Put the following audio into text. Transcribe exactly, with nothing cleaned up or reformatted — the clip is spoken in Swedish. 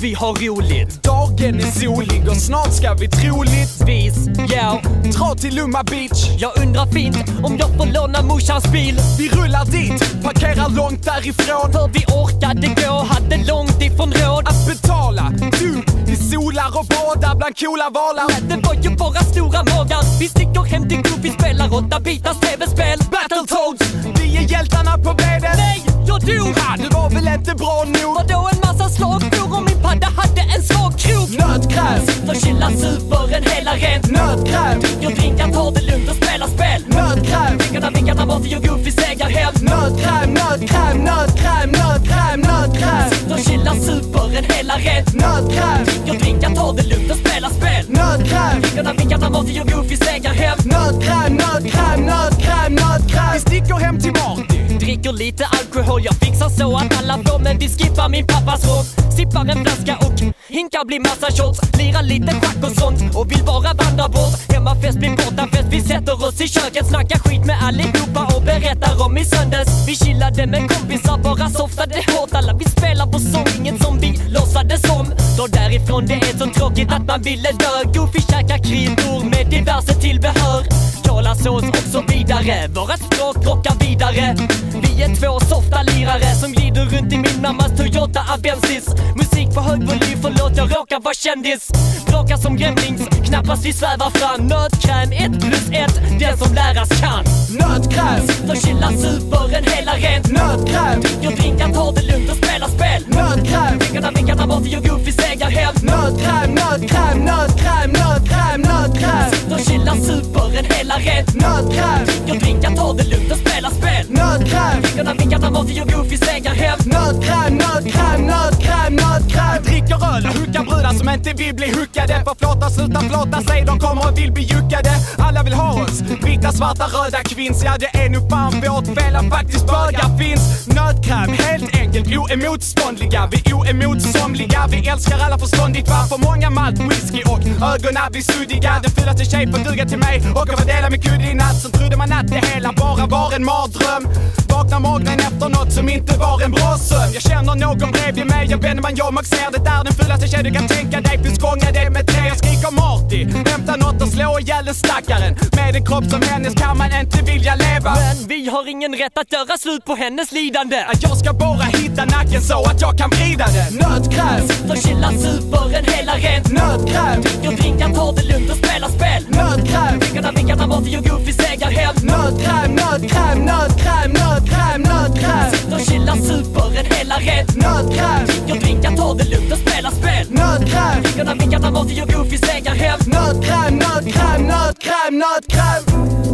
vi har roligt. Dagen är solig och snart ska vi troligtvis Ja, dra till Lumma Beach. jag undrar fint om jag får låna morsans bil. Vi rullar dit, parkerar långt därifrån. För vi orkade gå, hade långt ifrån råd att betala. Du, vi solar och båda bland coola valar. Det var ju bara stora magar. Vi sticker hem till Goofy, spelar åtta bitars tv-spel. Battletoads, vi är hjältarna på bredden. Nej, jag dog! Ja, det var väl inte bra nog. Vadå en massa slagskor och min padda hade en svag krok. Nötkräm, sitter chilla super en hela rent. Nötkräm, dricker drinkar, tar det lugnt och spelar spel. Nötkräm, vinkarna vinkarna Marty och Goofy segar hem. Nötkräm, nötkräm, nötkräm, nötkräm, nötkräm. sitter chilla super en hela rent. Nötkräm, dricker drinkar, tar det lugnt och spelar spel. Nötkräm, vinkarna vinkarna Marty och Goofy segar hem. Nötkräm, nötkräm, nötkräm, nötkräm. Vi sticker hem till Marty. Dricker lite alkohol, jag fixar så att alla får. Men vi skippar min pappas råd. Sippar en flaska och hinkar blir massa shots. Lirar lite schack och sånt och vill bara vandra bort. Hemmafest blir bortafest, vi sätter oss i köket. Snackar skit med allihopa och berättar om i söndags. Vi chillade med kompisar, bara softade hårt. Alla vi spelar på sång, inget som vi låtsades om. Då därifrån det är så tråkigt att man ville dö. Goofy käkar kryddor med diverse tillbehör. Kolasås och så vidare. Våra språk rockar vidare. Vi är två softa lirare som glider runt i min mammas Toyota Avensis. Musik på hög volym, förlåt jag råkar vara kändis. Bråkar som gremlings, knappast vi svävar fram. Nötkräm, ett plus ett, den som läras kan. Nötkräm, sitter chilla super en hela rent. Nötkräm, dricker drinkar, tar det lugnt och spelar spel. Nötkräm, vinkarna vinkarna Marty och Goofy segar hem. Nötkräm, nötkräm, nötkräm, nötkräm, nötkräm. sitter chilla super en hela rent. Nötkräm, dricker drinkar, tar det lugnt och spelar spel. Nötkräm, vinkarna vinkarna Marty och Goofy segar hem. Nötkräm, nötkräm, nötkräm, nötkräm. Dricker öl och hookar brudar som inte vill bli hookade. För flåta slutar flåta sig, de kommer och vill bli juckade. Alla vill ha oss, vita, svarta, röda kvinns. Ja, det är nog fan vårt fel att faktiskt bögar finns. Nötkräm, helt enkelt oemotståndliga. Vi är oemotsomliga, vi älskar alla förståndigt. Varför många malt, whisky och ögonen blir suddiga. Den fulaste tjej får duga till mig och jag får dela med kudde i natt. Som trodde man att det hela bara var en mardröm. Vaknar magen efter något som inte var en bra sömn. Jag känner någon bredvid mig, jag vänder man jag och ser det där. Den fulaste tjej du kan tänka dig, finns gånga det med tre. Jag skriker Marty, hämta något och slå ihjäl den stackaren. Med en kropp som hennes kan man inte vilja leva. Men vi har ingen rätt att göra slut på hennes lidande. Att jag ska bara hitta nacken så att jag kan vrida den. Nötkräm, sitter chilla super en hela rent. Nötkräm, dricker drinkar, tar det lugnt och spelar spel. Nötkräm, vinkarna vinkarna Marty och Goofy segar hem. Nötkräm, nötkräm, nötkräm, nötkräm, nötkräm. sitter chilla super en hela rent. Nötkräm, dricker drinkar, tar det lugnt och spelar spel. Nötkräm, vinkarna vinkarna Marty och Goofy segar hem. Nötkräm, nötkräm, nötkräm, nötkräm.